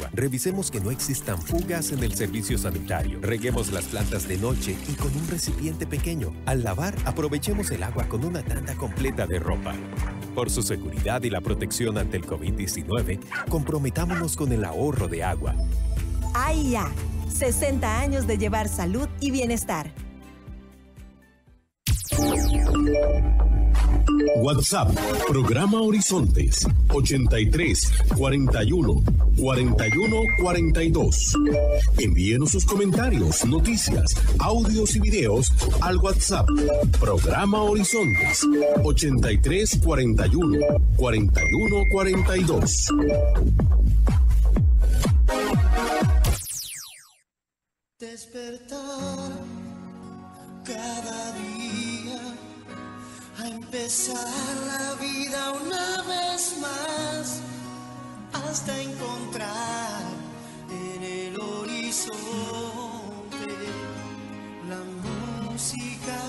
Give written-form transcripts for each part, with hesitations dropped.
agua. Revisemos que no existan fugas en el servicio sanitario. Reguemos las plantas de noche y con un recipiente pequeño. Al lavar, aprovechemos el agua con una tanda completa de ropa. Por su seguridad y la protección ante el COVID-19, comprometámonos con el ahorro de agua. AIA, 60 años de llevar salud y bienestar. WhatsApp, programa Horizontes, 83 41 41 42. Envíenos sus comentarios, noticias, audios y videos al WhatsApp, programa Horizontes, 83 41 41 42. Despertar cada día, a empezar la vida una vez más, hasta encontrar en el horizonte la música.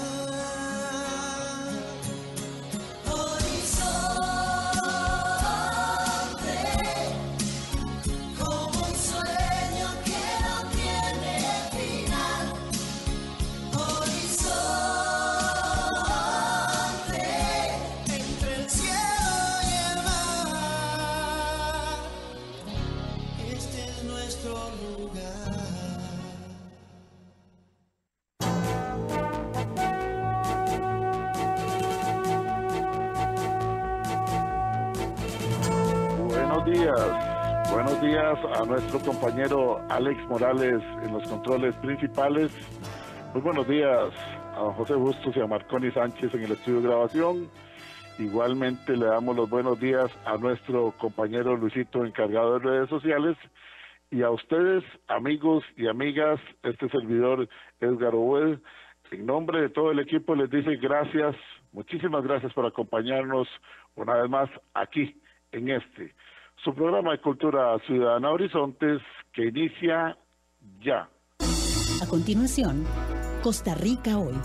Buenos días a nuestro compañero Alex Morales en los controles principales. Muy buenos días a José Bustos y a Marconi Sánchez en el estudio de grabación. Igualmente le damos los buenos días a nuestro compañero Luisito, encargado de redes sociales. Y a ustedes, amigos y amigas, este servidor Edgar Obed, en nombre de todo el equipo les dice gracias, muchísimas gracias por acompañarnos una vez más aquí en su programa de Cultura Ciudadana Horizontes, que inicia ya. A continuación, Costa Rica Hoy.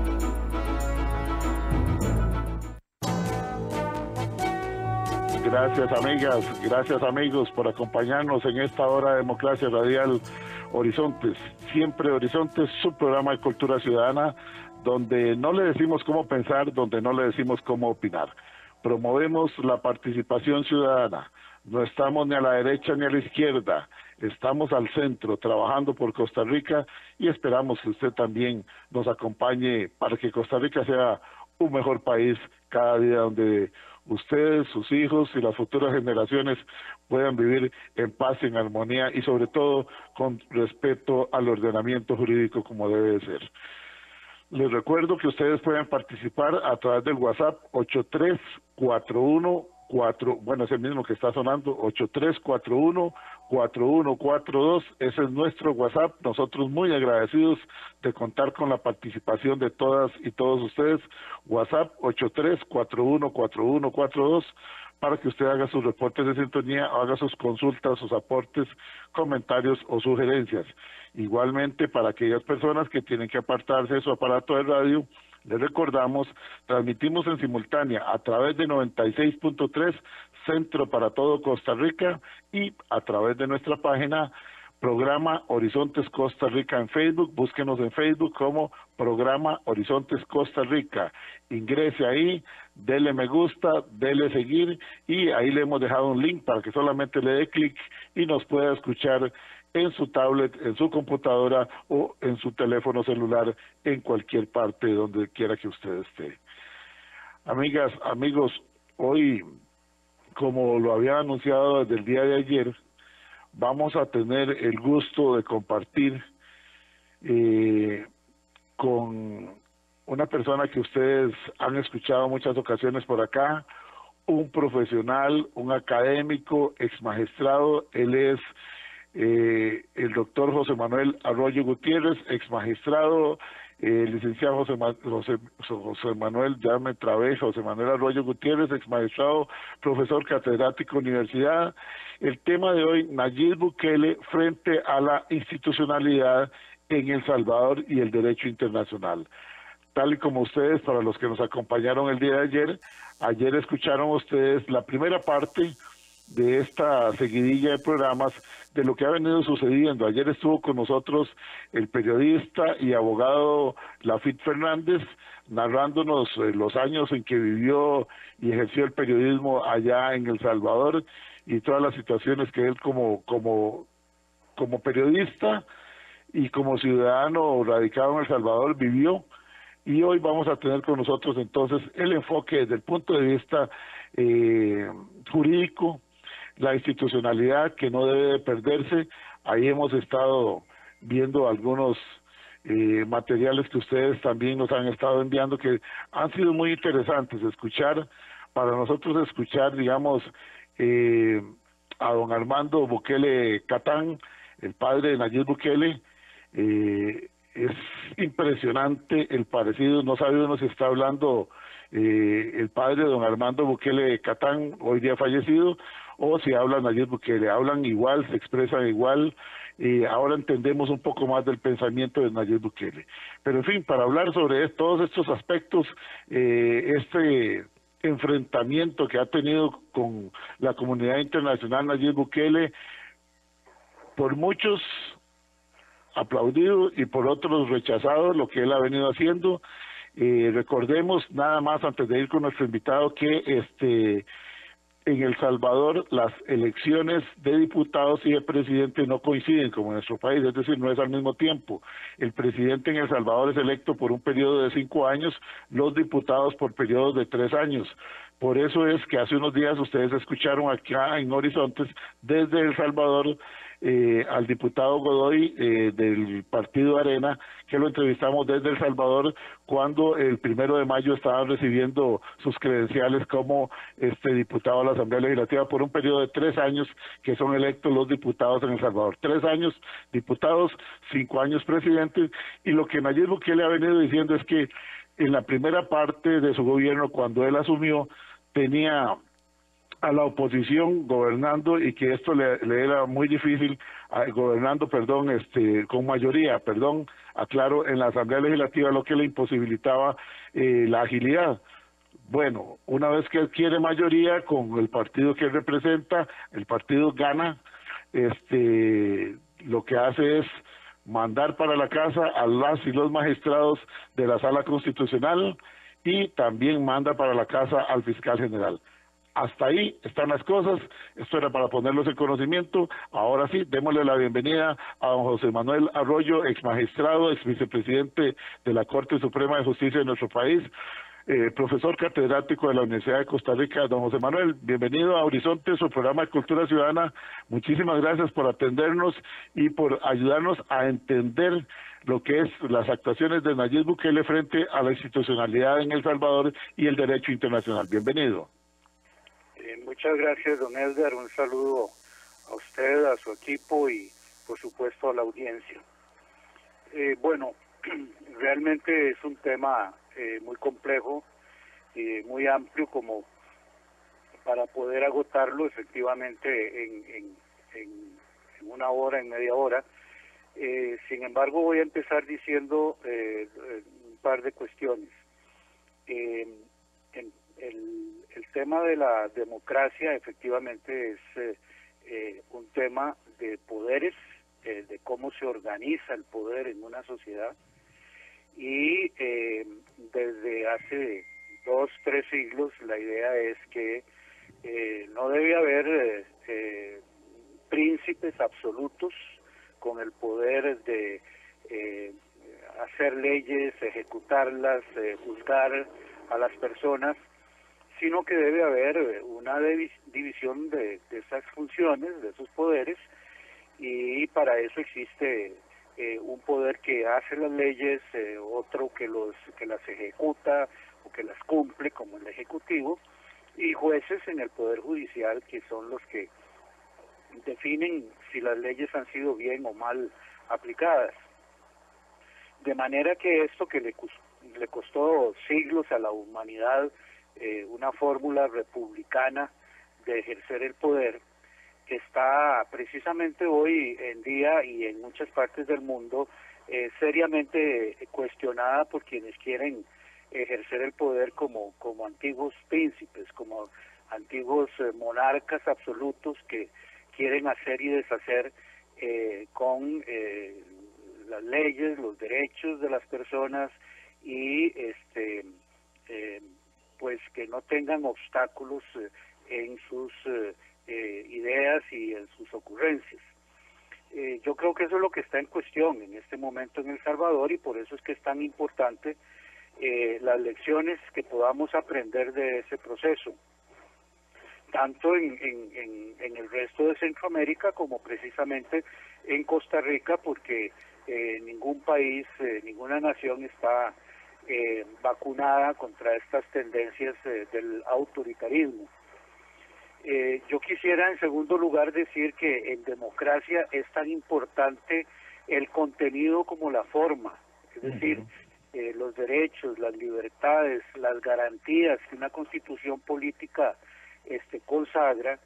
Gracias amigas, gracias amigos por acompañarnos en esta hora de Democracia Radial Horizontes. Siempre Horizontes, su programa de Cultura Ciudadana, donde no le decimos cómo pensar, donde no le decimos cómo opinar. Promovemos la participación ciudadana. No estamos ni a la derecha ni a la izquierda, estamos al centro trabajando por Costa Rica y esperamos que usted también nos acompañe para que Costa Rica sea un mejor país cada día, donde ustedes, sus hijos y las futuras generaciones puedan vivir en paz, en armonía y sobre todo con respeto al ordenamiento jurídico como debe de ser. Les recuerdo que ustedes pueden participar a través del WhatsApp 8341 es el mismo que está sonando, 8341-4142, ese es nuestro WhatsApp. Nosotros muy agradecidos de contar con la participación de todas y todos ustedes. WhatsApp 8341-4142 para que usted haga sus reportes de sintonía, haga sus consultas, sus aportes, comentarios o sugerencias. Igualmente, para aquellas personas que tienen que apartarse de su aparato de radio, les recordamos, transmitimos en simultánea a través de 96.3 Centro para todo Costa Rica y a través de nuestra página Programa Horizontes Costa Rica en Facebook. Búsquenos en Facebook como Programa Horizontes Costa Rica. Ingrese ahí, dele me gusta, dele seguir y ahí le hemos dejado un link para que solamente le dé clic y nos pueda escuchar en su tablet, en su computadora o en su teléfono celular, en cualquier parte donde quiera que usted esté. Amigas, amigos, hoy, como lo había anunciado desde el día de ayer, vamos a tener el gusto de compartir con una persona que ustedes han escuchado muchas ocasiones por acá, un profesional, un académico, exmagistrado. Él es el doctor José Manuel Arroyo Gutiérrez, ex magistrado, licenciado José Manuel Arroyo Gutiérrez, ex magistrado, profesor catedrático universidad. El tema de hoy, Nayib Bukele frente a la institucionalidad en El Salvador y el derecho internacional. Tal y como ustedes, para los que nos acompañaron el día de ayer escucharon ustedes la primera parte de esta seguidilla de programas de lo que ha venido sucediendo. Ayer estuvo con nosotros el periodista y abogado Lafit Fernández, narrándonos los años en que vivió y ejerció el periodismo allá en El Salvador y todas las situaciones que él como periodista y como ciudadano radicado en El Salvador vivió. Y hoy vamos a tener con nosotros entonces el enfoque desde el punto de vista jurídico, la institucionalidad que no debe de perderse. Ahí hemos estado viendo algunos materiales que ustedes también nos han estado enviando que han sido muy interesantes para nosotros escuchar, digamos, a don Armando Bukele Catán, el padre de Nayib Bukele. Es impresionante el parecido, no sabe uno si está hablando el padre de don Armando Bukele Catán, hoy día fallecido, o si habla Nayib Bukele. Hablan igual, se expresan igual, y ahora entendemos un poco más del pensamiento de Nayib Bukele. Pero en fin, para hablar sobre todos estos aspectos, este enfrentamiento que ha tenido con la comunidad internacional Nayib Bukele, por muchos aplaudido y por otros rechazado lo que él ha venido haciendo. Recordemos nada más antes de ir con nuestro invitado que en El Salvador las elecciones de diputados y de presidente no coinciden como en nuestro país, es decir, no es al mismo tiempo. El presidente en El Salvador es electo por un periodo de 5 años, los diputados por periodos de 3 años. Por eso es que hace unos días ustedes escucharon acá en Horizontes desde El Salvador al diputado Godoy del partido Arena, que lo entrevistamos desde El Salvador cuando el 1 de mayo estaba recibiendo sus credenciales como diputado a la Asamblea Legislativa por un periodo de 3 años que son electos los diputados en El Salvador. 3 años diputados, 5 años presidentes, y lo que Nayib Bukele ha venido diciendo es que en la primera parte de su gobierno, cuando él asumió, tenía a la oposición gobernando y que esto le era muy difícil, gobernando, con mayoría, aclaro, en la Asamblea Legislativa, lo que le imposibilitaba la agilidad. Bueno, una vez que adquiere mayoría con el partido que él representa, el partido gana, lo que hace es mandar para la casa a las y los magistrados de la Sala Constitucional y también manda para la casa al fiscal general. Hasta ahí están las cosas, esto era para ponerlos en conocimiento. Ahora sí, démosle la bienvenida a don José Manuel Arroyo, ex magistrado, ex vicepresidente de la Corte Suprema de Justicia de nuestro país, profesor catedrático de la Universidad de Costa Rica. Don José Manuel, bienvenido a Horizonte, su programa de Cultura Ciudadana. Muchísimas gracias por atendernos y por ayudarnos a entender lo que es las actuaciones de Nayib Bukele frente a la institucionalidad en El Salvador y el derecho internacional. Bienvenido. Muchas gracias, don Edgar. Un saludo a usted, a su equipo y, por supuesto, a la audiencia. Bueno, realmente es un tema muy complejo y muy amplio como para poder agotarlo efectivamente en una hora, en media hora. Sin embargo, voy a empezar diciendo un par de cuestiones. El tema de la democracia efectivamente es un tema de poderes, de cómo se organiza el poder en una sociedad, y desde hace 2, 3 siglos la idea es que no debe haber príncipes absolutos con el poder de hacer leyes, ejecutarlas, juzgar a las personas, sino que debe haber una división de esas funciones, de esos poderes, y para eso existe un poder que hace las leyes, otro que las ejecuta o que las cumple, como el Ejecutivo, y jueces en el Poder Judicial, que son los que definen si las leyes han sido bien o mal aplicadas. De manera que esto que le costó siglos a la humanidad, una fórmula republicana de ejercer el poder, está precisamente hoy en día y en muchas partes del mundo seriamente cuestionada por quienes quieren ejercer el poder como antiguos príncipes, como antiguos monarcas absolutos que quieren hacer y deshacer con las leyes, los derechos de las personas y pues que no tengan obstáculos en sus ideas y en sus ocurrencias. Yo creo que eso es lo que está en cuestión en este momento en El Salvador, y por eso es que es tan importante las lecciones que podamos aprender de ese proceso, tanto en el resto de Centroamérica como precisamente en Costa Rica, porque ningún país, ninguna nación está vacunada contra estas tendencias del autoritarismo. Yo quisiera en segundo lugar decir que en democracia es tan importante el contenido como la forma, es decir, los derechos, las libertades, las garantías que una constitución política consagra,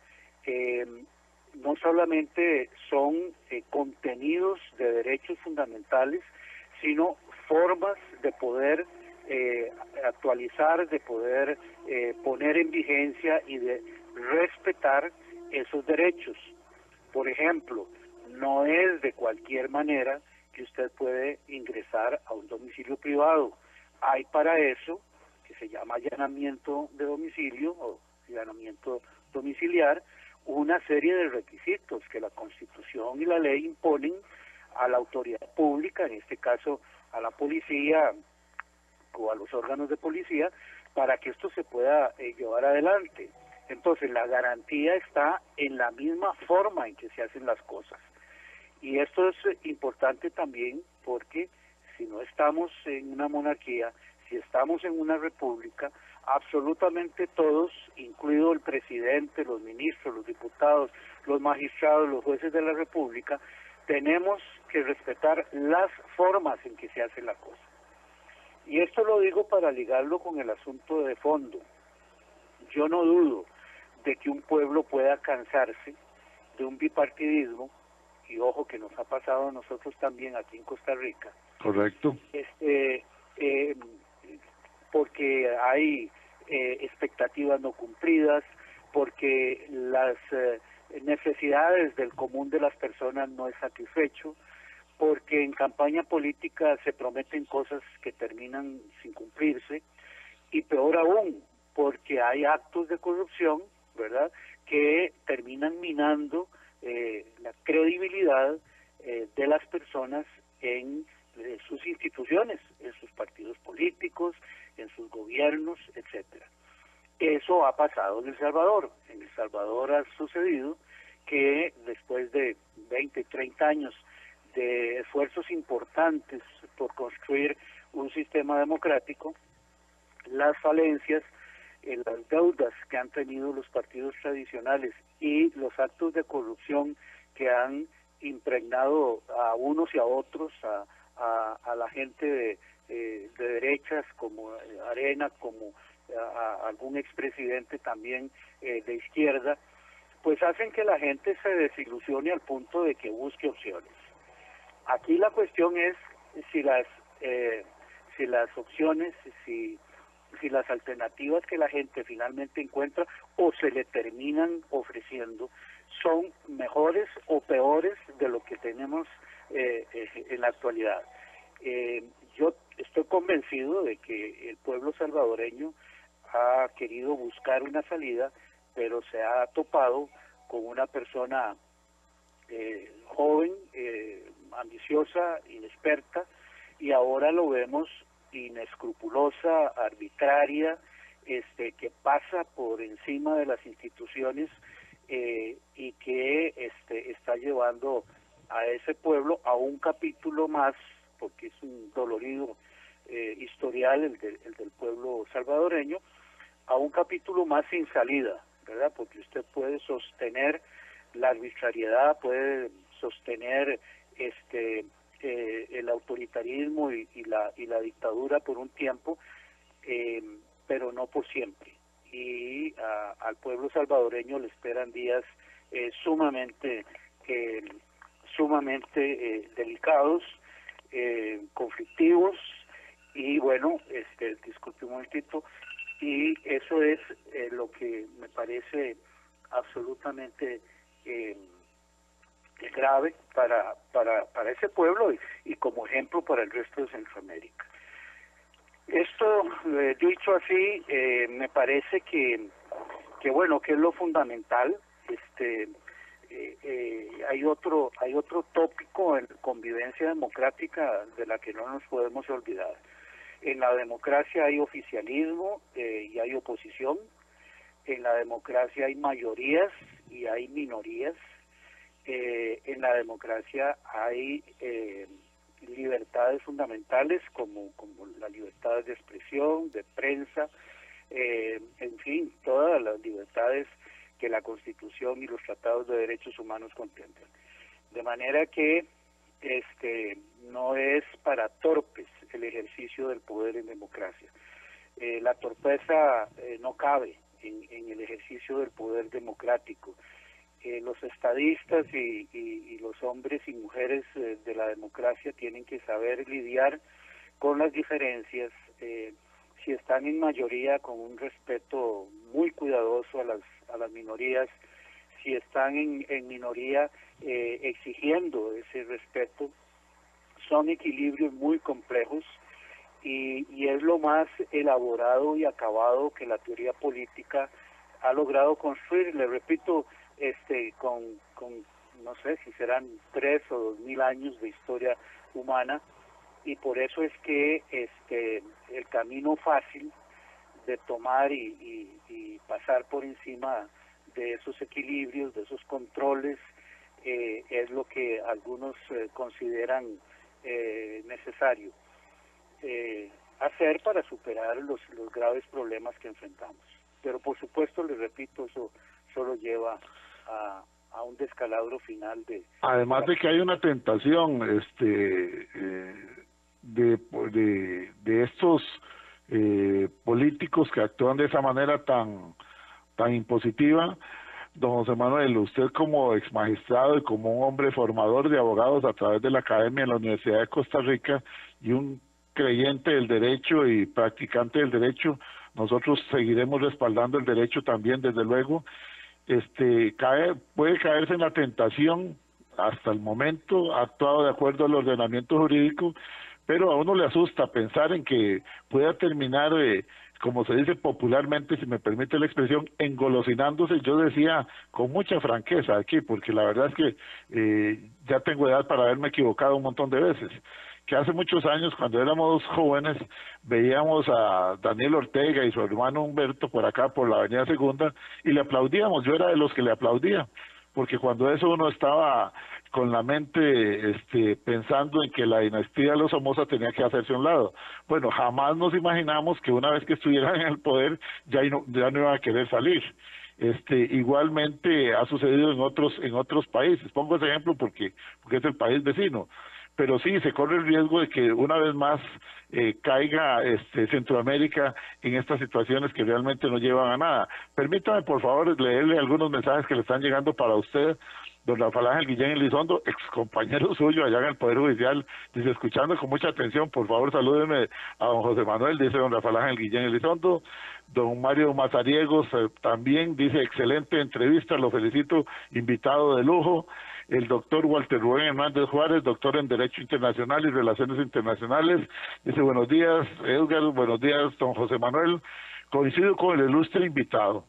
no solamente son contenidos de derechos fundamentales, sino formas de poder actualizar, de poder poner en vigencia y de respetar esos derechos. Por ejemplo, no es de cualquier manera que usted puede ingresar a un domicilio privado. Hay para eso, que se llama allanamiento de domicilio o allanamiento domiciliar, una serie de requisitos que la Constitución y la ley imponen a la autoridad pública, en este caso a la policía o a los órganos de policía, para que esto se pueda llevar adelante. Entonces, la garantía está en la misma forma en que se hacen las cosas. Y esto es importante también porque si no estamos en una monarquía, si estamos en una república, absolutamente todos, incluido el presidente, los ministros, los diputados, los magistrados, los jueces de la república, tenemos que respetar las formas en que se hace la cosa. Y esto lo digo para ligarlo con el asunto de fondo. Yo no dudo de que un pueblo pueda cansarse de un bipartidismo, y ojo que nos ha pasado a nosotros también aquí en Costa Rica. Correcto. Porque hay expectativas no cumplidas, porque las necesidades del común de las personas no es satisfecho, porque en campaña política se prometen cosas que terminan sin cumplirse, y peor aún, porque hay actos de corrupción, ¿verdad?, que terminan minando la credibilidad de las personas en sus instituciones, en sus partidos políticos, en sus gobiernos, etcétera. Eso ha pasado en El Salvador. En El Salvador ha sucedido que después de 20, 30 años de esfuerzos importantes por construir un sistema democrático, las falencias, las deudas que han tenido los partidos tradicionales y los actos de corrupción que han impregnado a unos y a otros, a la gente de derechas como Arena, como a algún expresidente también de izquierda, pues hacen que la gente se desilusione al punto de que busque opciones. Aquí la cuestión es si las opciones, si las alternativas que la gente finalmente encuentra o se le terminan ofreciendo son mejores o peores de lo que tenemos en la actualidad. Yo estoy convencido de que el pueblo salvadoreño ha querido buscar una salida, pero se ha topado con una persona joven, ambiciosa, inexperta, y ahora lo vemos inescrupulosa, arbitraria, que pasa por encima de las instituciones y que está llevando a ese pueblo a un capítulo más, porque es un dolorido historial el del pueblo salvadoreño, a un capítulo más sin salida, ¿verdad? Porque usted puede sostener la arbitrariedad, puede sostener el autoritarismo y la dictadura por un tiempo, pero no por siempre. Y al pueblo salvadoreño le esperan días sumamente delicados, conflictivos, y bueno, disculpe un momentito, y eso es lo que me parece absolutamente grave para ese pueblo y como ejemplo para el resto de Centroamérica. Esto, dicho así, me parece que bueno, que es lo fundamental. Hay otro tópico en convivencia democrática de la que no nos podemos olvidar. En la democracia hay oficialismo y hay oposición. En la democracia hay mayorías y hay minorías. En la democracia hay libertades fundamentales como la libertad de expresión, de prensa, en fin, todas las libertades que la Constitución y los tratados de derechos humanos contemplan. De manera que no es para torpes el ejercicio del poder en democracia. La torpeza no cabe en el ejercicio del poder democrático. Los estadistas y los hombres y mujeres de la democracia tienen que saber lidiar con las diferencias, si están en mayoría, con un respeto muy cuidadoso a las minorías, si están en minoría, exigiendo ese respeto. Son equilibrios muy complejos y es lo más elaborado y acabado que la teoría política ha logrado construir. Le repito, con no sé si serán 3 o 2000 años de historia humana, y por eso es que el camino fácil de tomar y pasar por encima de esos equilibrios, de esos controles, es lo que algunos consideran necesario hacer para superar los graves problemas que enfrentamos. Pero por supuesto, les repito, eso solo lleva a un descalabro final además de que hay una tentación de estos políticos que actúan de esa manera tan impositiva. Don José Manuel, usted como ex magistrado y como un hombre formador de abogados a través de la Academia en la Universidad de Costa Rica y un creyente del derecho y practicante del derecho, nosotros seguiremos respaldando el derecho también, desde luego. Puede caerse en la tentación, hasta el momento ha actuado de acuerdo al ordenamiento jurídico, pero a uno le asusta pensar en que pueda terminar, como se dice popularmente, si me permite la expresión, engolosinándose. Yo decía con mucha franqueza aquí, porque la verdad es que ya tengo edad para haberme equivocado un montón de veces, que hace muchos años, cuando éramos jóvenes, veíamos a Daniel Ortega y su hermano Humberto por acá, por la Avenida Segunda, y le aplaudíamos. Yo era de los que le aplaudía, porque cuando eso uno estaba con la mente pensando en que la dinastía de los Somoza tenía que hacerse a un lado. Bueno, jamás nos imaginamos que una vez que estuvieran en el poder ya no iban a querer salir. Igualmente ha sucedido en otros países. Pongo ese ejemplo porque es el país vecino. Pero sí, se corre el riesgo de que una vez más caiga Centroamérica en estas situaciones que realmente no llevan a nada. Permítame, por favor, leerle algunos mensajes que le están llegando para usted. Don Rafael Ángel Guillén Elizondo, ex compañero suyo allá en el Poder Judicial, dice, escuchando con mucha atención, por favor salúdeme a don José Manuel, dice don Rafael Ángel Guillén Elizondo. Don Mario Mazariegos también dice, excelente entrevista, lo felicito, invitado de lujo. El doctor Walter Rubén Hernández Juárez, doctor en Derecho Internacional y Relaciones Internacionales, dice, buenos días Edgar, buenos días don José Manuel, coincido con el ilustre invitado.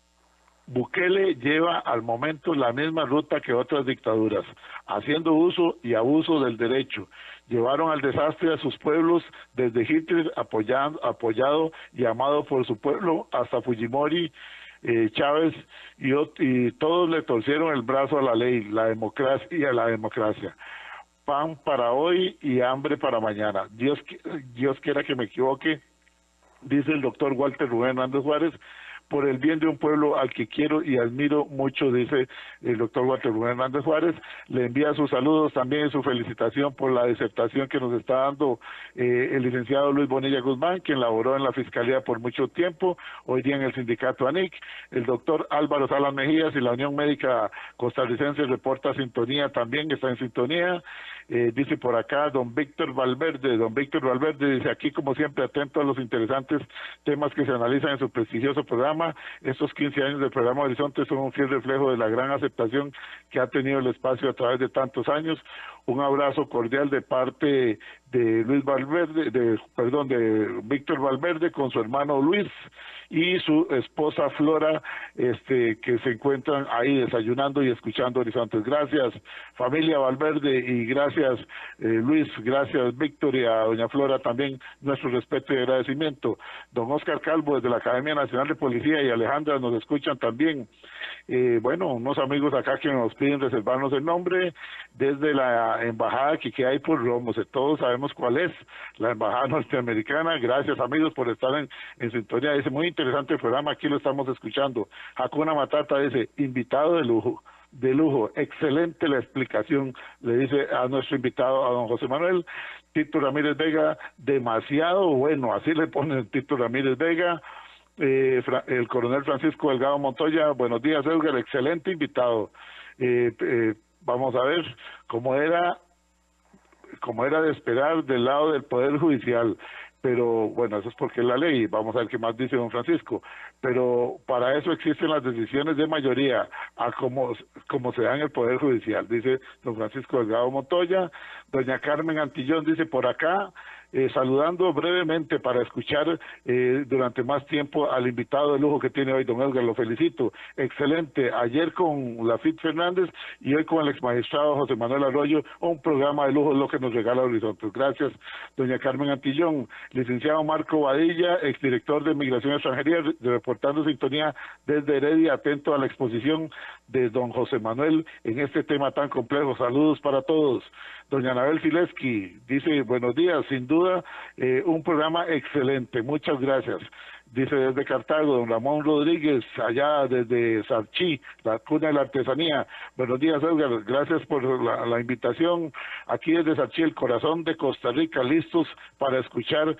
Bukele lleva al momento la misma ruta que otras dictaduras, haciendo uso y abuso del derecho. Llevaron al desastre a sus pueblos, desde Hitler apoyado y amado por su pueblo, hasta Fujimori, Chávez, y todos le torcieron el brazo a la ley, la democracia y a la democracia. Pan para hoy y hambre para mañana. Dios quiera que me equivoque, dice el doctor Walter Rubén Hernández Juárez, por el bien de un pueblo al que quiero y admiro mucho, dice el doctor Walter Rubén Hernández Juárez. Le envía sus saludos también y su felicitación por la disertación que nos está dando el licenciado Luis Bonilla Guzmán, quien laboró en la Fiscalía por mucho tiempo, hoy día en el sindicato ANIC. El doctor Álvaro Salas Mejías y la Unión Médica Costarricense reporta sintonía también, está en sintonía. Dice por acá don Víctor Valverde dice aquí como siempre atento a los interesantes temas que se analizan en su prestigioso programa. Estos 15 años del programa Horizonte son un fiel reflejo de la gran aceptación que ha tenido el espacio a través de tantos años. Un abrazo cordial de parte de de Víctor Valverde con su hermano Luis y su esposa Flora, que se encuentran ahí desayunando y escuchando Horizontes. Gracias familia Valverde y gracias Luis, gracias Víctor, y a doña Flora también nuestro respeto y agradecimiento. Don Oscar Calvo desde la Academia Nacional de Policía y Alejandra nos escuchan también. Unos amigos acá que nos piden reservarnos el nombre desde la embajada que hay por Romos, todos sabemos cuál es, la embajada norteamericana. Gracias amigos por estar en sintonía, dice muy interesante el programa, aquí lo estamos escuchando. Hakuna Matata dice, invitado de lujo, excelente la explicación, le dice a nuestro invitado, a don José Manuel. Tito Ramírez Vega, demasiado bueno, así le pone Tito Ramírez Vega. El coronel Francisco Delgado Montoya, buenos días Edgar, excelente invitado. Vamos a ver cómo era de esperar del lado del Poder Judicial, pero bueno, eso es porque es la ley. Vamos a ver qué más dice don Francisco, pero para eso existen las decisiones de mayoría, a como se da en el Poder Judicial, dice don Francisco Delgado Montoya. Doña Carmen Antillón dice por acá, saludando brevemente para escuchar durante más tiempo al invitado de lujo que tiene hoy, don Edgar, lo felicito, excelente, ayer con Lafit Fernández y hoy con el exmagistrado José Manuel Arroyo, un programa de lujo es lo que nos regala Horizontes. Gracias, doña Carmen Antillón. Licenciado Marco Badilla, exdirector de Migración y Extranjería, reportando sintonía desde Heredia, atento a la exposición de don José Manuel en este tema tan complejo. Saludos para todos. Doña Anabel Sileski dice, buenos días, sin duda, un programa excelente, muchas gracias. Dice desde Cartago, don Ramón Rodríguez, allá desde Sarchí, la cuna de la artesanía. Buenos días, Edgar, gracias por la invitación. Aquí desde Sarchí, el corazón de Costa Rica, listos para escuchar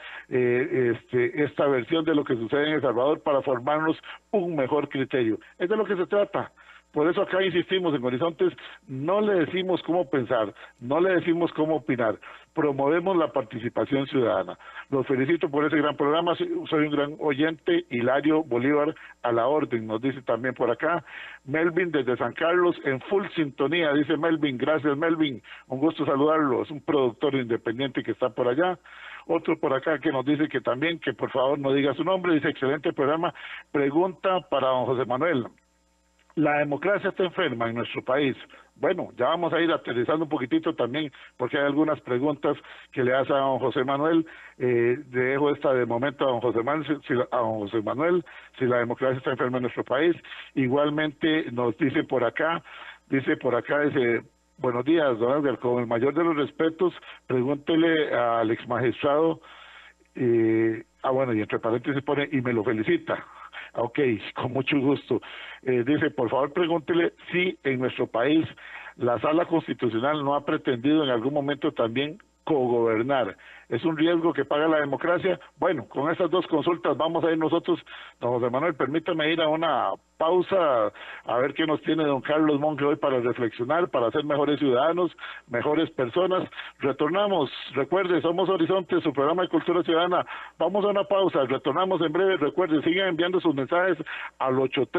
esta versión de lo que sucede en El Salvador para formarnos un mejor criterio. Es de lo que se trata. Por eso acá insistimos en Horizontes, no le decimos cómo pensar, no le decimos cómo opinar, promovemos la participación ciudadana. Los felicito por ese gran programa, soy un gran oyente. Hilario Bolívar a la orden, nos dice también por acá. Melvin desde San Carlos, en full sintonía, dice Melvin, gracias Melvin, un gusto saludarlo, es un productor independiente que está por allá. Otro por acá que nos dice que también, que por favor no diga su nombre, dice excelente programa, pregunta para don José Manuel. La democracia está enferma en nuestro país. Bueno, ya vamos a ir aterrizando un poquitito también, porque hay algunas preguntas que le hace a don José Manuel. Dejo esta de momento a don José Manuel, si la democracia está enferma en nuestro país. Igualmente nos dice por acá, buenos días, don Edgar, con el mayor de los respetos, pregúntele al exmagistrado, bueno, y entre paréntesis pone, y me lo felicita. Ok, con mucho gusto. Dice, por favor, pregúntele si en nuestro país la Sala Constitucional no ha pretendido en algún momento también cogobernar. ¿Es un riesgo que paga la democracia? Bueno, con estas dos consultas vamos a ir nosotros. Don José Manuel, permítame ir a una pausa, a ver qué nos tiene don Carlos Monge hoy para reflexionar, para ser mejores ciudadanos, mejores personas. Retornamos, recuerde, somos Horizonte, su programa de cultura ciudadana. Vamos a una pausa, retornamos en breve. Recuerde, sigan enviando sus mensajes al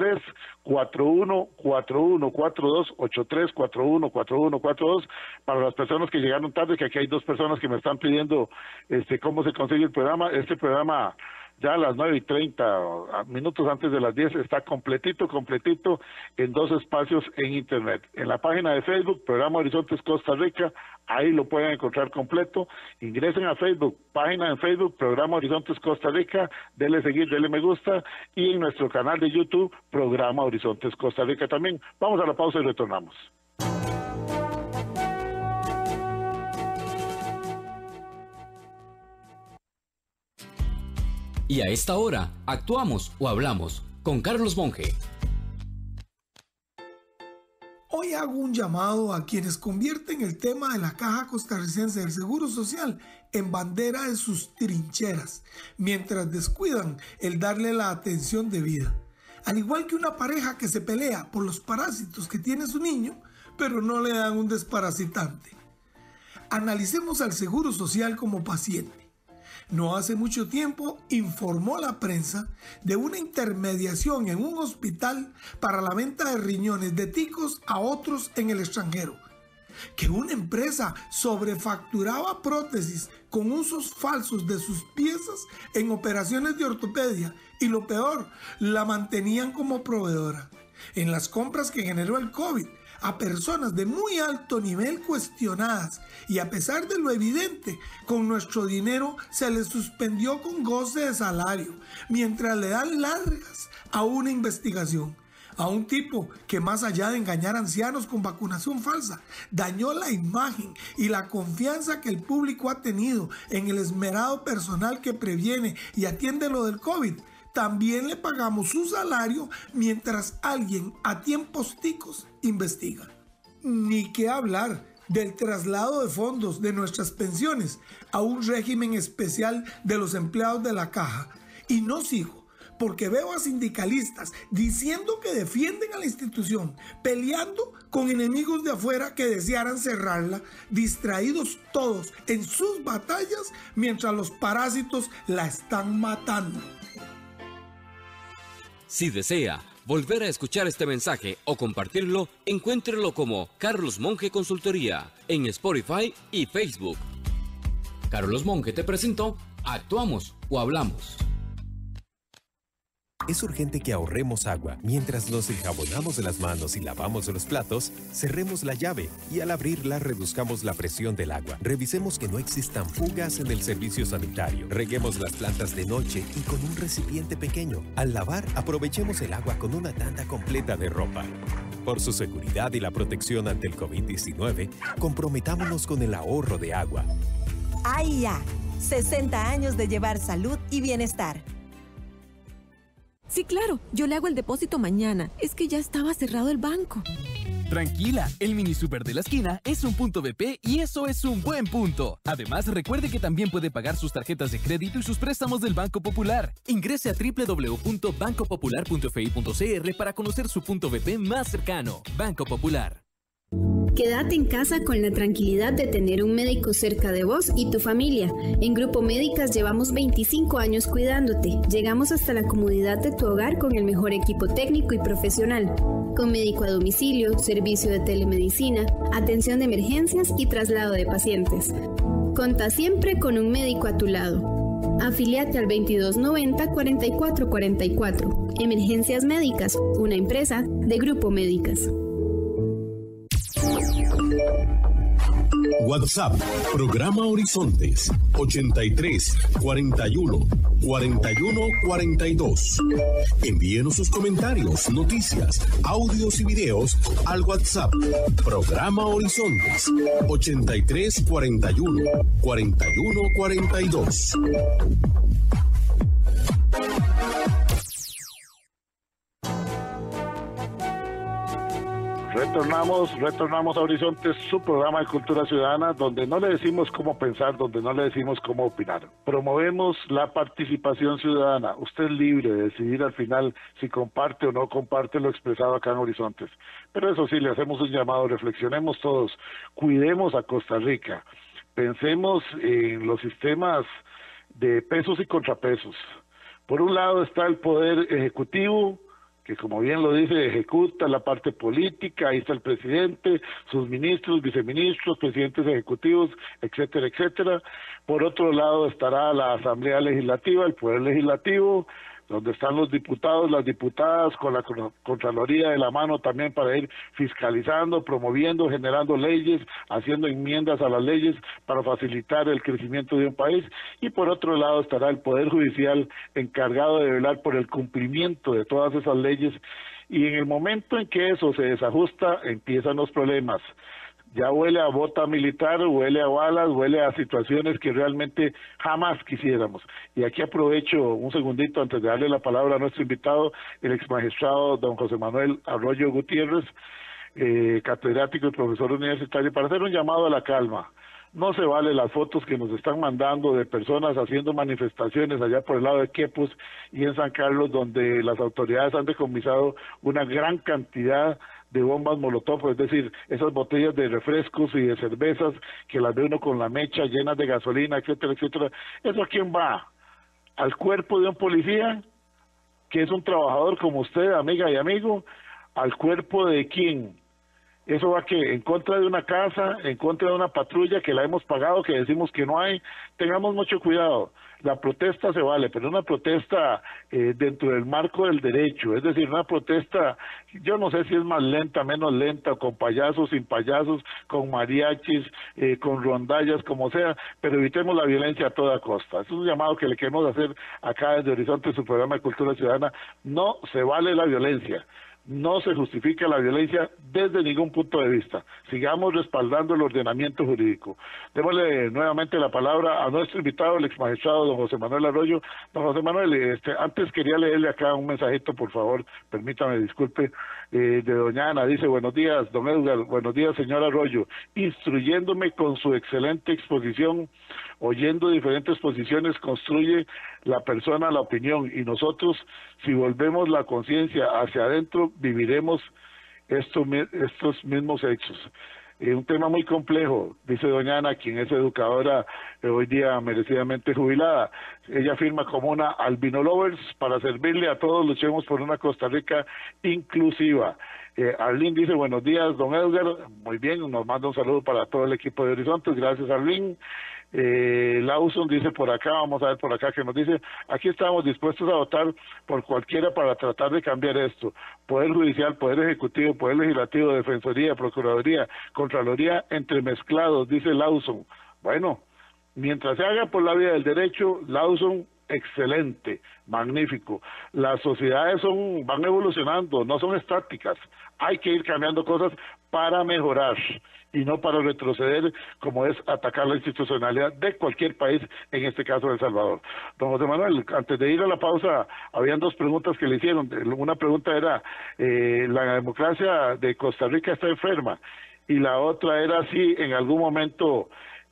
83414142, 83414142, para las personas que llegaron tarde, que aquí hay dos personas que me están pidiendo cómo se consigue el programa. Este programa ya a las 9:30, minutos antes de las 10, está completito en dos espacios en internet. En la página de Facebook, Programa Horizontes Costa Rica, ahí lo pueden encontrar completo. Ingresen a Facebook, página en Facebook, Programa Horizontes Costa Rica, denle seguir, denle me gusta, y en nuestro canal de YouTube, Programa Horizontes Costa Rica también. Vamos a la pausa y retornamos. Y a esta hora, actuamos o hablamos con Carlos Monge. Hoy hago un llamado a quienes convierten el tema de la Caja Costarricense del Seguro Social en bandera de sus trincheras, mientras descuidan el darle la atención debida. Al igual que una pareja que se pelea por los parásitos que tiene su niño, pero no le dan un desparasitante. analicemos al Seguro Social como paciente. No hace mucho tiempo informó la prensa de una intermediación en un hospital para la venta de riñones de ticos a otros en el extranjero, que una empresa sobrefacturaba prótesis con usos falsos de sus piezas en operaciones de ortopedia y lo peor, la mantenían como proveedora. En las compras que generó el COVID, a personas de muy alto nivel cuestionadas y a pesar de lo evidente, con nuestro dinero se les suspendió con goce de salario, mientras le dan largas a una investigación. A un tipo que más allá de engañar ancianos con vacunación falsa, dañó la imagen y la confianza que el público ha tenido en el esmerado personal que previene y atiende lo del COVID. También le pagamos su salario mientras alguien a tiempos ticos investiga. Ni qué hablar del traslado de fondos de nuestras pensiones a un régimen especial de los empleados de la caja. Y no sigo, porque veo a sindicalistas diciendo que defienden a la institución, peleando con enemigos de afuera que desearan cerrarla, distraídos todos en sus batallas mientras los parásitos la están matando. Si desea volver a escuchar este mensaje o compartirlo, encuéntrelo como Carlos Monge Consultoría en Spotify y Facebook. Carlos Monge te presentó Actuamos o Hablamos. Es urgente que ahorremos agua. Mientras nos enjabonamos las manos y lavamos los platos, cerremos la llave y al abrirla reduzcamos la presión del agua. Revisemos que no existan fugas en el servicio sanitario. Reguemos las plantas de noche y con un recipiente pequeño. Al lavar, aprovechemos el agua con una tanda completa de ropa. Por su seguridad y la protección ante el COVID-19, comprometámonos con el ahorro de agua. AIA, 60 años de llevar salud y bienestar. Sí, claro, yo le hago el depósito mañana. Es que ya estaba cerrado el banco. Tranquila, el mini super de la esquina es un punto BP y eso es un buen punto. Además, recuerde que también puede pagar sus tarjetas de crédito y sus préstamos del Banco Popular. Ingrese a www.bancopopular.fi.cr para conocer su punto BP más cercano. Banco Popular. Quédate en casa con la tranquilidad de tener un médico cerca de vos y tu familia. En Grupo Médicas llevamos 25 años cuidándote. Llegamos hasta la comodidad de tu hogar con el mejor equipo técnico y profesional. Con médico a domicilio, servicio de telemedicina, atención de emergencias y traslado de pacientes. Conta siempre con un médico a tu lado. Afíliate al 2290-4444. Emergencias Médicas, una empresa de Grupo Médicas. WhatsApp, programa Horizontes, 83 41 41 42. Envíenos sus comentarios, noticias, audios y videos al WhatsApp, programa Horizontes, 83 41 41 42. Retornamos a Horizontes, su programa de cultura ciudadana, donde no le decimos cómo pensar, donde no le decimos cómo opinar. Promovemos la participación ciudadana. Usted es libre de decidir al final si comparte o no comparte lo expresado acá en Horizontes. Pero eso sí, le hacemos un llamado, reflexionemos todos, cuidemos a Costa Rica, pensemos en los sistemas de pesos y contrapesos. Por un lado está el poder ejecutivo, que como bien lo dice, ejecuta la parte política, ahí está el presidente, sus ministros, viceministros, presidentes ejecutivos, etcétera, etcétera. Por otro lado estará la Asamblea Legislativa, el Poder Legislativo, donde están los diputados, las diputadas, con la Contraloría de la mano también para ir fiscalizando, promoviendo, generando leyes, haciendo enmiendas a las leyes para facilitar el crecimiento de un país. Y por otro lado estará el Poder Judicial encargado de velar por el cumplimiento de todas esas leyes. Y en el momento en que eso se desajusta, empiezan los problemas. Ya huele a bota militar, huele a balas, huele a situaciones que realmente jamás quisiéramos. Y aquí aprovecho un segundito antes de darle la palabra a nuestro invitado, el exmagistrado don José Manuel Arroyo Gutiérrez, catedrático y profesor universitario, para hacer un llamado a la calma. No se vale las fotos que nos están mandando de personas haciendo manifestaciones allá por el lado de Quepos y en San Carlos, donde las autoridades han decomisado una gran cantidad de bombas molotov, es decir, esas botellas de refrescos y de cervezas que las ve uno con la mecha llenas de gasolina, etcétera, etcétera. ¿Eso a quién va? ¿Al cuerpo de un policía, que es un trabajador como usted, amiga y amigo? ¿Al cuerpo de quién? Eso va que en contra de una casa, en contra de una patrulla que la hemos pagado, que decimos que no hay. Tengamos mucho cuidado. La protesta se vale, pero una protesta dentro del marco del derecho, es decir, una protesta, yo no sé si es más lenta, menos lenta, con payasos, sin payasos, con mariachis, con rondallas, como sea, pero evitemos la violencia a toda costa. Es un llamado que le queremos hacer acá desde Horizonte, su programa de Cultura Ciudadana. No se vale la violencia. No se justifica la violencia desde ningún punto de vista. Sigamos respaldando el ordenamiento jurídico. Démosle nuevamente la palabra a nuestro invitado, el exmagistrado don José Manuel Arroyo. Don José Manuel, antes quería leerle acá un mensajito, por favor, permítame, disculpe, de doña Ana. Dice: buenos días, don Edgar, buenos días, señor Arroyo. Instruyéndome con su excelente exposición, oyendo diferentes posiciones, construye la persona la opinión, y nosotros, si volvemos la conciencia hacia adentro, viviremos estos mismos hechos. Un tema muy complejo, dice doña Ana, quien es educadora hoy día merecidamente jubilada. Ella firma como una Albino Lovers para servirle a todos, luchemos por una Costa Rica inclusiva. Arlene dice: buenos días, don Edgar. Muy bien, nos manda un saludo para todo el equipo de Horizontes. Gracias, Arlene. Lawson dice por acá, vamos a ver por acá que nos dice: aquí estamos dispuestos a votar por cualquiera para tratar de cambiar esto. Poder judicial, poder ejecutivo, poder legislativo, defensoría, procuraduría, contraloría, entremezclados, dice Lawson. Bueno, mientras se haga por la vía del derecho, Lawson, excelente, magnífico. Las sociedades van evolucionando, no son estáticas. Hay que ir cambiando cosas para mejorar y no para retroceder, como es atacar la institucionalidad de cualquier país, en este caso El Salvador. Don José Manuel, antes de ir a la pausa, habían dos preguntas que le hicieron. Una pregunta era: ¿la democracia de Costa Rica está enferma? Y la otra era si en algún momento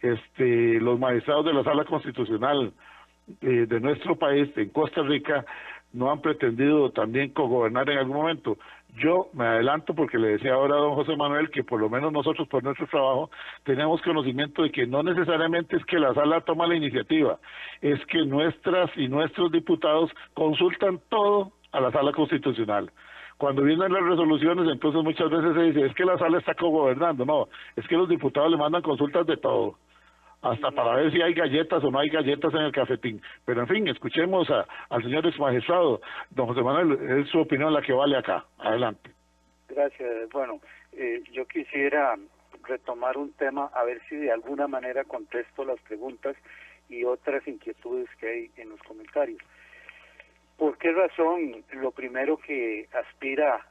los magistrados de la Sala Constitucional de nuestro país, en Costa Rica, no han pretendido también cogobernar en algún momento. Yo me adelanto porque le decía ahora a don José Manuel que por lo menos nosotros, por nuestro trabajo, tenemos conocimiento de que no necesariamente es que la sala toma la iniciativa, es que nuestras y nuestros diputados consultan todo a la Sala Constitucional. Cuando vienen las resoluciones, entonces muchas veces se dice: es que la sala está cogobernando. No, es que los diputados le mandan consultas de todo, hasta para ver si hay galletas o no hay galletas en el cafetín. Pero en fin, escuchemos al señor exmagistrado. Don José Manuel, es su opinión la que vale acá. Adelante. Gracias. Bueno, yo quisiera retomar un tema, a ver si de alguna manera contesto las preguntas y otras inquietudes que hay en los comentarios. ¿Por qué razón lo primero que aspira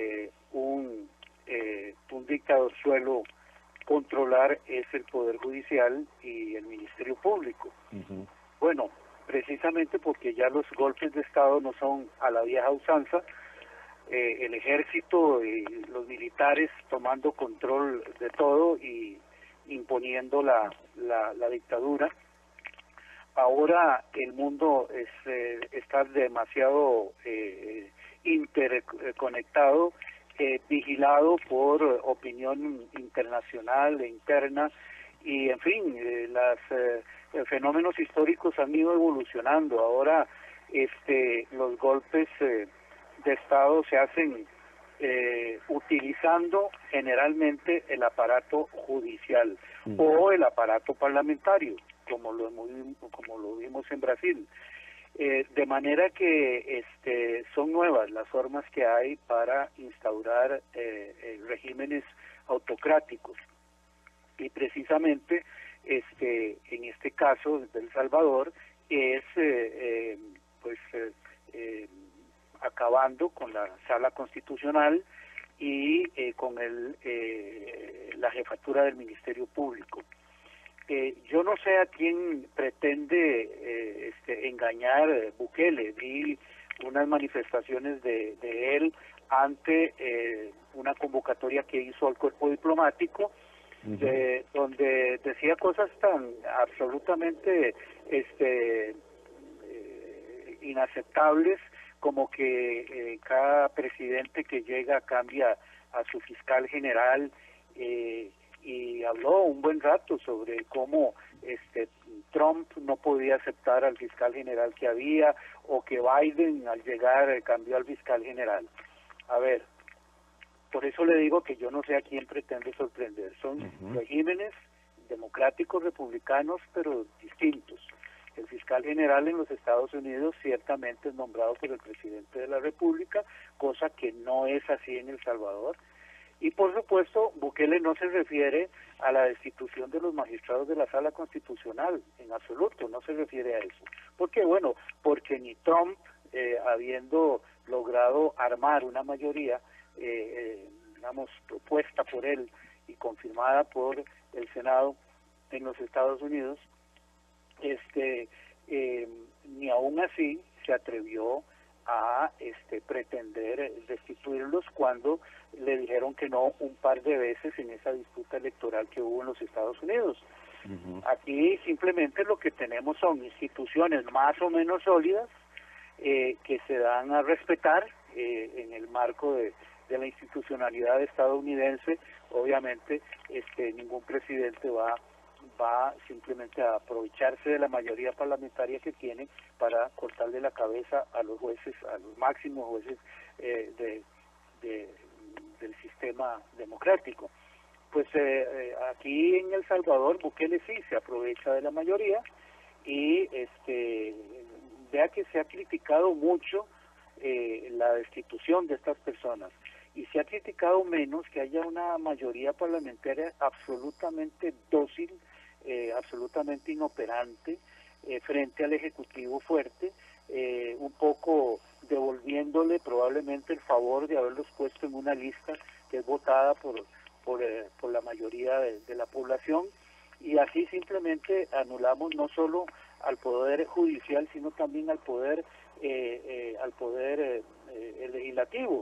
un dictador suelo controlar es el Poder Judicial y el Ministerio Público? Bueno, precisamente porque ya los golpes de Estado no son a la vieja usanza, el ejército y los militares tomando control de todo y imponiendo la dictadura. Ahora el mundo está demasiado interconectado, vigilado por opinión internacional e interna, y en fin, los fenómenos históricos han ido evolucionando. Ahora los golpes de Estado se hacen utilizando generalmente el aparato judicial o el aparato parlamentario, como lo vimos en Brasil. De manera que son nuevas las formas que hay para instaurar regímenes autocráticos, y precisamente en este caso de El Salvador es acabando con la Sala Constitucional y con la jefatura del Ministerio Público. Yo no sé a quién pretende engañar Bukele. Vi unas manifestaciones de él ante una convocatoria que hizo al cuerpo diplomático, donde decía cosas tan absolutamente inaceptables como que cada presidente que llega cambia a su fiscal general y habló un buen rato sobre cómo Trump no podía aceptar al fiscal general que había, o que Biden al llegar cambió al fiscal general. A ver, por eso le digo que yo no sé a quién pretende sorprender. Son regímenes democráticos, republicanos, pero distintos. El fiscal general en los Estados Unidos ciertamente es nombrado por el presidente de la República, cosa que no es así en El Salvador. Y por supuesto, Bukele no se refiere a la destitución de los magistrados de la Sala Constitucional, en absoluto, no se refiere a eso. ¿Por qué? Bueno, porque ni Trump, habiendo logrado armar una mayoría, digamos, propuesta por él y confirmada por el Senado en los Estados Unidos, ni aún así se atrevió a pretender destituirlos cuando le dijeron que no un par de veces en esa disputa electoral que hubo en los Estados Unidos. Aquí simplemente lo que tenemos son instituciones más o menos sólidas que se dan a respetar en el marco de la institucionalidad estadounidense. Obviamente ningún presidente va simplemente a aprovecharse de la mayoría parlamentaria que tiene para cortarle la cabeza a los jueces, a los máximos jueces del sistema democrático. Pues aquí en El Salvador Bukele sí se aprovecha de la mayoría y vea que se ha criticado mucho la destitución de estas personas, y se ha criticado menos que haya una mayoría parlamentaria absolutamente dócil, absolutamente inoperante frente al Ejecutivo fuerte, un poco devolviéndole probablemente el favor de haberlos puesto en una lista que es votada por la mayoría de la población, y así simplemente anulamos no solo al Poder Judicial, sino también al Poder Legislativo.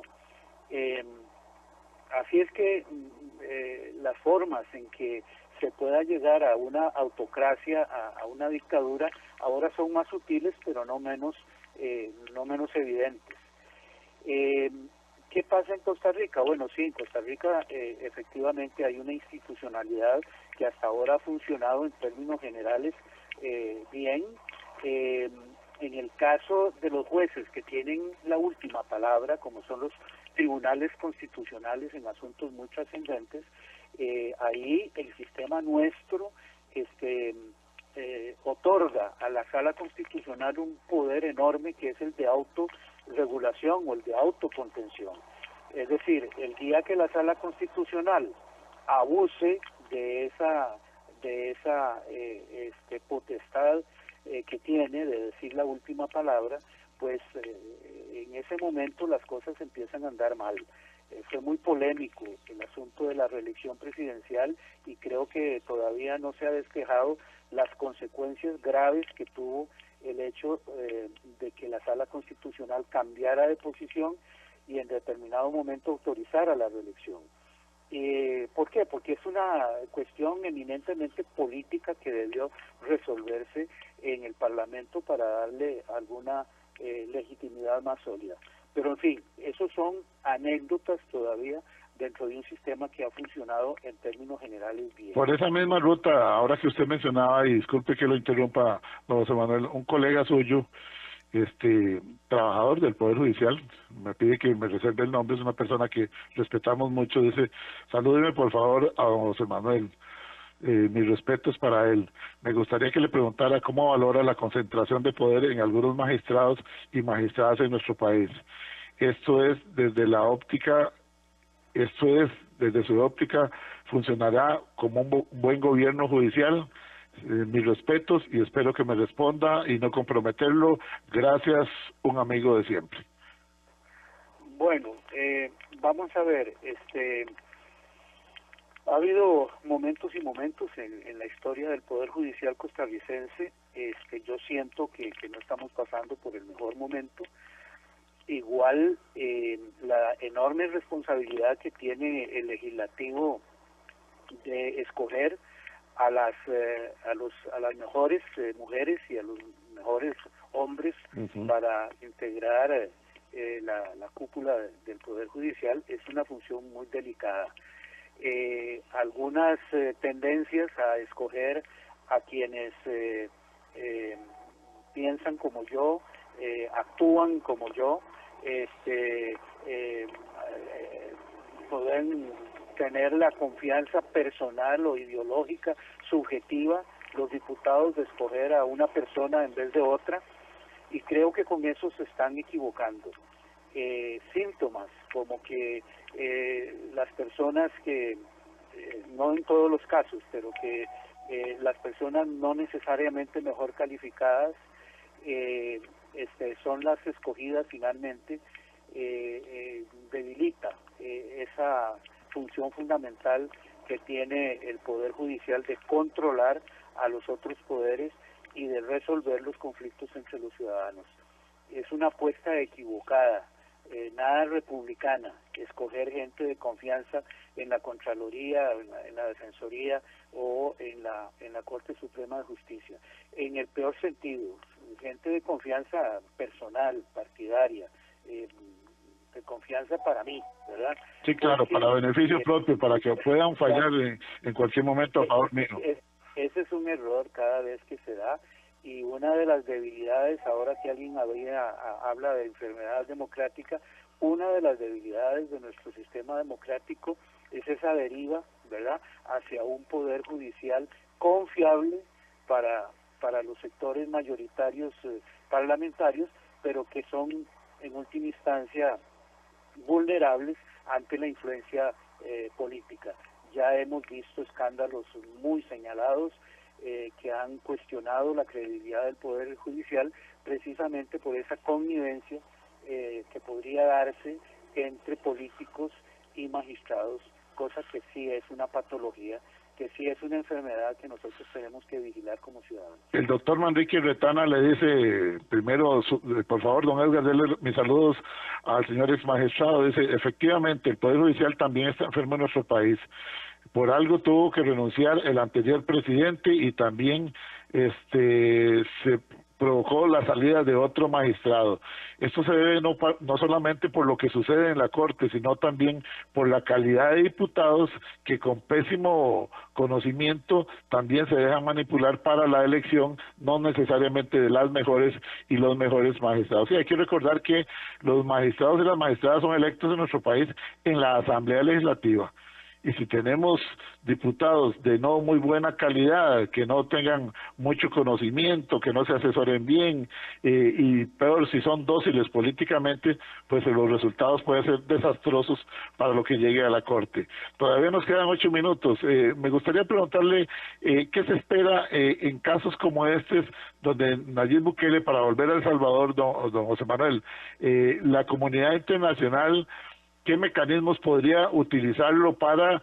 Así es que las formas en que se pueda llegar a una autocracia, a una dictadura, ahora son más sutiles, pero no menos evidentes. ¿Qué pasa en Costa Rica? Bueno, sí, en Costa Rica efectivamente hay una institucionalidad que hasta ahora ha funcionado en términos generales bien. En el caso de los jueces que tienen la última palabra, como son los tribunales constitucionales en asuntos muy trascendentes, ahí el sistema nuestro otorga a la Sala Constitucional un poder enorme, que es el de autorregulación o el de autocontención. Es decir, el día que la Sala Constitucional abuse de esa potestad que tiene de decir la última palabra, pues en ese momento las cosas empiezan a andar mal. Fue muy polémico el asunto de la reelección presidencial, y creo que todavía no se ha despejado las consecuencias graves que tuvo el hecho de que la Sala Constitucional cambiara de posición y en determinado momento autorizara la reelección. ¿Por qué? Porque es una cuestión eminentemente política que debió resolverse en el Parlamento para darle alguna legitimidad más sólida. Pero en fin, esos son anécdotas todavía dentro de un sistema que ha funcionado en términos generales bien. Por esa misma ruta, ahora que usted mencionaba, y disculpe que lo interrumpa, don José Manuel, un colega suyo, trabajador del Poder Judicial, me pide que me reserve el nombre, es una persona que respetamos mucho, dice: salúdeme por favor a don José Manuel, mis respetos para él. Me gustaría que le preguntara cómo valora la concentración de poder en algunos magistrados y magistradas en nuestro país. Esto es desde su óptica, ¿funcionará como un buen gobierno judicial? Mis respetos, y espero que me responda y no comprometerlo. Gracias, un amigo de siempre. Bueno, vamos a ver, ha habido momentos y momentos en la historia del Poder Judicial costarricense. Yo siento que no estamos pasando por el mejor momento. Igual la enorme responsabilidad que tiene el legislativo de escoger a las mejores mujeres y a los mejores hombres para integrar la cúpula del Poder Judicial es una función muy delicada. Algunas tendencias a escoger a quienes piensan como yo, actúan como yo, pueden tener la confianza personal o ideológica, subjetiva, los diputados de escoger a una persona en vez de otra, y creo que con eso se están equivocando. Síntomas como que las personas que, no en todos los casos, pero que las personas no necesariamente mejor calificadas son las escogidas finalmente, debilita esa función fundamental que tiene el Poder Judicial de controlar a los otros poderes y de resolver los conflictos entre los ciudadanos. Es una apuesta equivocada, nada republicana, escoger gente de confianza en la Contraloría, en la Defensoría o en la Corte Suprema de Justicia. En el peor sentido, gente de confianza personal, partidaria, de confianza para mí, ¿verdad? Sí, claro, porque, para beneficio propio, para que puedan fallar en cualquier momento a favor mío. Ese es un error cada vez que se da, y una de las debilidades, ahora que alguien habla de enfermedad democrática, una de las debilidades de nuestro sistema democrático es esa deriva, ¿verdad?, hacia un poder judicial confiable para los sectores mayoritarios parlamentarios, pero que son en última instancia vulnerables ante la influencia política. Ya hemos visto escándalos muy señalados que han cuestionado la credibilidad del Poder Judicial precisamente por esa connivencia que podría darse entre políticos y magistrados, cosa que sí es una patología, que sí es una enfermedad que nosotros tenemos que vigilar como ciudadanos. El doctor Manrique Retana le dice, primero, por favor, don Edgar, denle mis saludos al señor ex magistrado. Dice, efectivamente, el Poder Judicial también está enfermo en nuestro país. Por algo tuvo que renunciar el anterior presidente y también se provocó la salida de otro magistrado. Esto se debe no solamente por lo que sucede en la Corte, sino también por la calidad de diputados que con pésimo conocimiento también se dejan manipular para la elección, no necesariamente de las mejores y los mejores magistrados. Y hay que recordar que los magistrados y las magistradas son electos en nuestro país en la Asamblea Legislativa. Y si tenemos diputados de no muy buena calidad, que no tengan mucho conocimiento, que no se asesoren bien, y peor si son dóciles políticamente, pues los resultados pueden ser desastrosos para lo que llegue a la Corte. Todavía nos quedan 8 minutos. Me gustaría preguntarle qué se espera en casos como estos, donde Nayib Bukele, para volver a El Salvador, don José Manuel, la comunidad internacional, ¿qué mecanismos podría utilizarlo para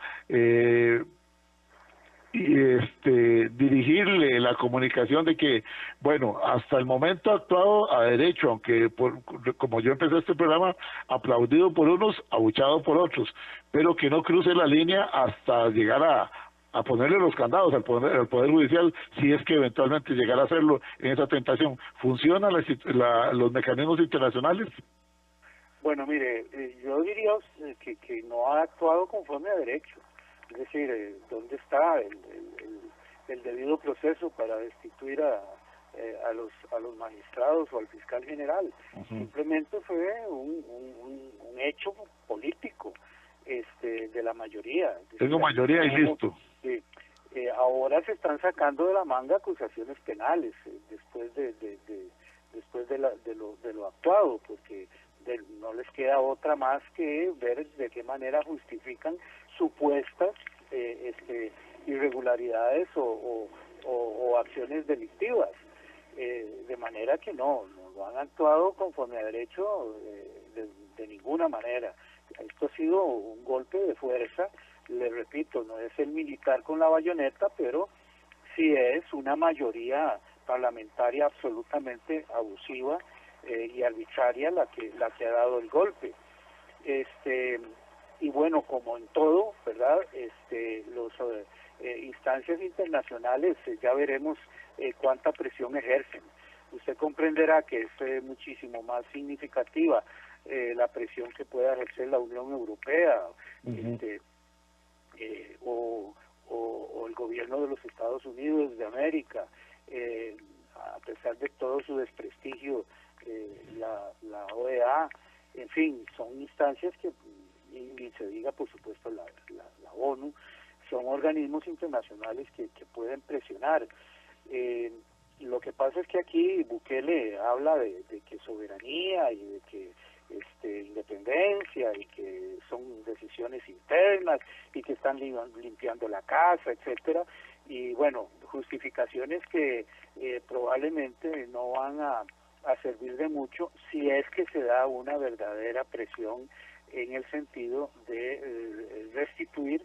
dirigirle la comunicación de que, bueno, hasta el momento ha actuado a derecho, aunque como yo empecé este programa, aplaudido por unos, abuchado por otros, pero que no cruce la línea hasta llegar a ponerle los candados al Poder Judicial, si es que eventualmente llegara a hacerlo en esa tentación? ¿Funcionan los mecanismos internacionales? Bueno, mire, yo diría que no ha actuado conforme a derecho. Es decir, ¿dónde está el debido proceso para destituir a los magistrados o al fiscal general? Simplemente fue un hecho político de la mayoría. Tengo mayoría y listo. Sí. Ahora se están sacando de la manga acusaciones penales después de lo actuado, porque no les queda otra más que ver de qué manera justifican supuestas irregularidades o acciones delictivas, de manera que no han actuado conforme a derecho de ninguna manera. Esto ha sido un golpe de fuerza, le repito, no es el militar con la bayoneta, pero sí es una mayoría parlamentaria absolutamente abusiva y arbitraria la que ha dado el golpe. Y bueno, como en todo, ¿verdad? Los instancias internacionales ya veremos cuánta presión ejercen. Usted comprenderá que es muchísimo más significativa la presión que pueda ejercer la Unión Europea, o el gobierno de los Estados Unidos de América, a pesar de todo su desprestigio, la OEA, en fin, son instancias que, y se diga por supuesto la ONU, son organismos internacionales que pueden presionar. Lo que pasa es que aquí Bukele habla de que soberanía y de que independencia y que son decisiones internas y que están limpiando la casa, etcétera, y bueno, justificaciones que probablemente no van a servir de mucho si es que se da una verdadera presión en el sentido de restituir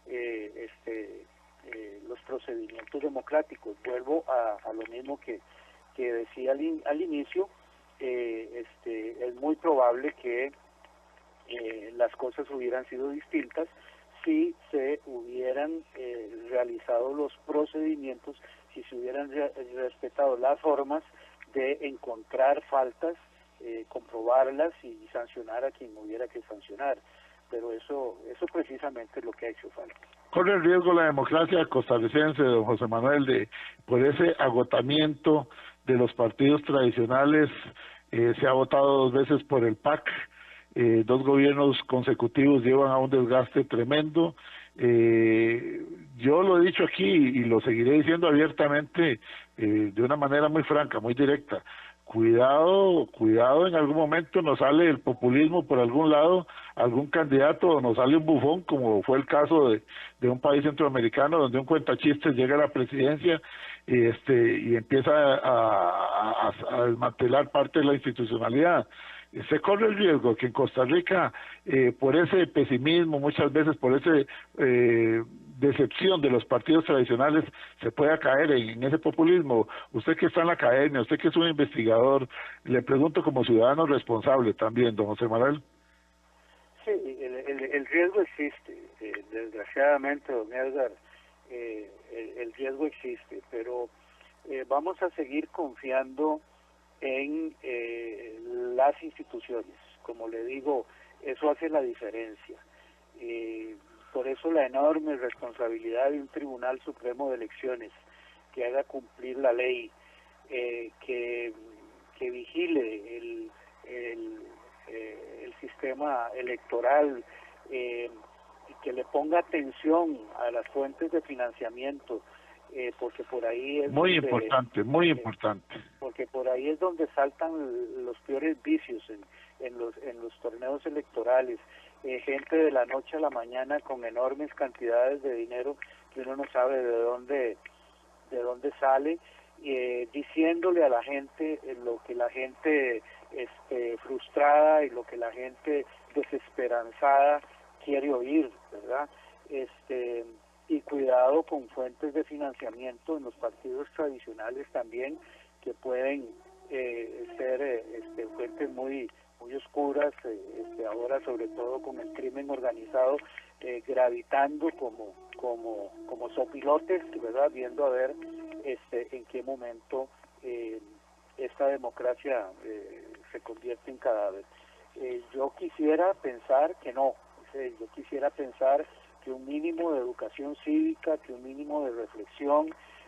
los procedimientos democráticos. Vuelvo a lo mismo que decía al inicio. Es muy probable que las cosas hubieran sido distintas si se hubieran realizado los procedimientos, si se hubieran respetado las formas de encontrar faltas, comprobarlas y sancionar a quien hubiera que sancionar. Pero eso precisamente es lo que ha hecho falta. ¿Corre el riesgo la democracia costarricense, don José Manuel, por ese agotamiento de los partidos tradicionales? Se ha votado 2 veces por el PAC, 2 gobiernos consecutivos llevan a un desgaste tremendo. Yo lo he dicho aquí y lo seguiré diciendo abiertamente, de una manera muy franca, muy directa. Cuidado, en algún momento nos sale el populismo por algún lado, algún candidato, o nos sale un bufón, como fue el caso de un país centroamericano donde un cuentachistes llega a la presidencia y empieza a desmantelar parte de la institucionalidad. Se corre el riesgo que en Costa Rica, por ese pesimismo, muchas veces por ese decepción de los partidos tradicionales, se pueda caer en ese populismo. Usted que está en la academia, usted que es un investigador, le pregunto como ciudadano responsable también, don José Manuel. Sí, el riesgo existe, desgraciadamente, don Edgar, el riesgo existe, pero vamos a seguir confiando en las instituciones. Como le digo, eso hace la diferencia. Por eso la enorme responsabilidad de un Tribunal Supremo de Elecciones que haga cumplir la ley, que vigile el sistema electoral, y que le ponga atención a las fuentes de financiamiento, porque por ahí es muy importante, porque por ahí es donde saltan los peores vicios en los torneos electorales. Gente de la noche a la mañana con enormes cantidades de dinero que uno no sabe de dónde sale, diciéndole a la gente lo que la gente frustrada y lo que la gente desesperanzada quiere oír, ¿verdad? Y cuidado con fuentes de financiamiento en los partidos tradicionales también, que pueden ser fuentes muy oscuras, ahora sobre todo con el crimen organizado gravitando como sopilotes, ¿verdad? Viendo a ver en qué momento esta democracia se convierte en cadáver. Yo quisiera pensar que no, yo quisiera pensar que un mínimo de educación cívica, que un mínimo de reflexión,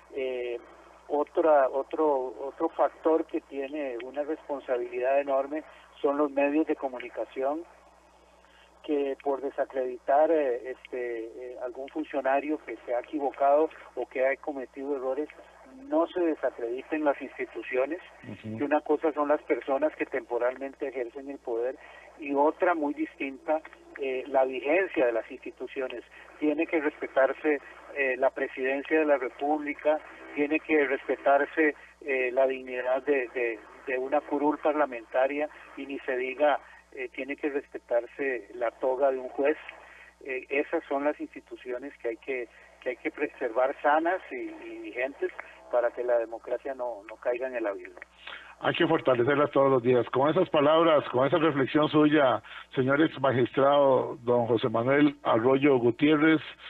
otro factor que tiene una responsabilidad enorme son los medios de comunicación, que por desacreditar algún funcionario que se ha equivocado o que ha cometido errores, no se desacrediten las instituciones. Que una cosa son las personas que temporalmente ejercen el poder y otra muy distinta, la vigencia de las instituciones. Tiene que respetarse la presidencia de la República, tiene que respetarse la dignidad de una curul parlamentaria, y ni se diga tiene que respetarse la toga de un juez. Esas son las instituciones que hay que preservar sanas y vigentes para que la democracia no caiga en el abismo. Hay que fortalecerlas todos los días. Con esas palabras, con esa reflexión suya, señor ex magistrado don José Manuel Arroyo Gutiérrez,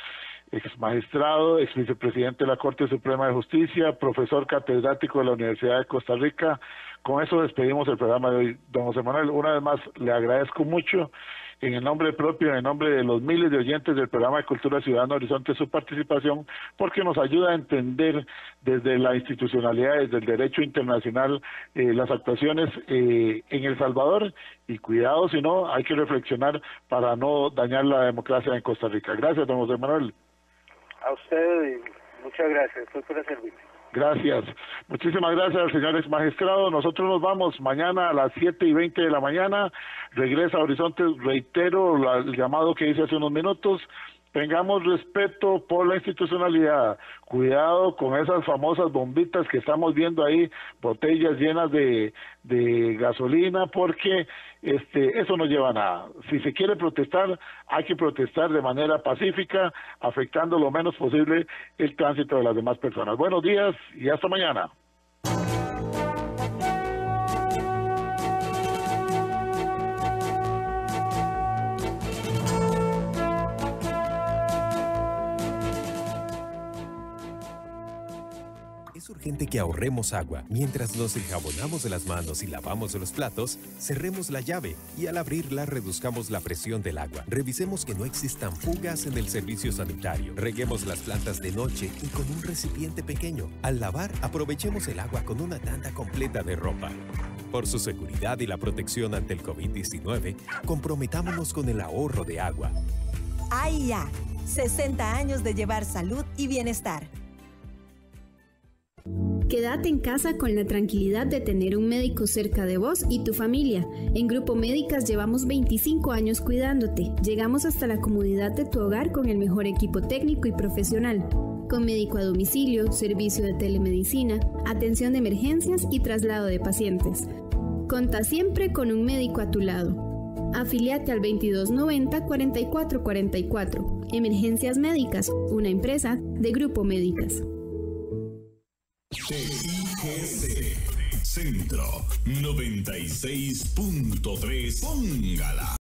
ex magistrado, ex vicepresidente de la Corte Suprema de Justicia, profesor catedrático de la Universidad de Costa Rica. Con eso despedimos el programa de hoy. Don José Manuel, una vez más le agradezco mucho en el nombre propio, en el nombre de los miles de oyentes del programa de Cultura Ciudadana Horizonte, su participación, porque nos ayuda a entender desde la institucionalidad, desde el derecho internacional, las actuaciones en El Salvador, y cuidado, si no, hay que reflexionar para no dañar la democracia en Costa Rica. Gracias, don José Manuel. A usted, muchas gracias, estoy para servirle. Gracias. Muchísimas gracias al señor ex magistrado. Nosotros nos vamos mañana a las 7:20 de la mañana. Regresa a Horizonte. Reitero el llamado que hice hace unos minutos. Tengamos respeto por la institucionalidad. Cuidado con esas famosas bombitas que estamos viendo ahí, botellas llenas de gasolina, porque eso no lleva a nada. Si se quiere protestar, hay que protestar de manera pacífica, afectando lo menos posible el tránsito de las demás personas. Buenos días y hasta mañana. Es urgente que ahorremos agua. Mientras nos enjabonamos las manos y lavamos los platos, cerremos la llave y al abrirla reduzcamos la presión del agua. Revisemos que no existan fugas en el servicio sanitario. Reguemos las plantas de noche y con un recipiente pequeño. Al lavar, aprovechemos el agua con una tanda completa de ropa. Por su seguridad y la protección ante el COVID-19, comprometámonos con el ahorro de agua. AIA, 60 años de llevar salud y bienestar. Quédate en casa con la tranquilidad de tener un médico cerca de vos y tu familia. En Grupo Médicas llevamos 25 años cuidándote. Llegamos hasta la comodidad de tu hogar con el mejor equipo técnico y profesional. Con médico a domicilio, servicio de telemedicina, atención de emergencias y traslado de pacientes. Conta siempre con un médico a tu lado. Afíliate al 2290-4444. Emergencias Médicas, una empresa de Grupo Médicas. TIGC Centro 96.3. Póngala.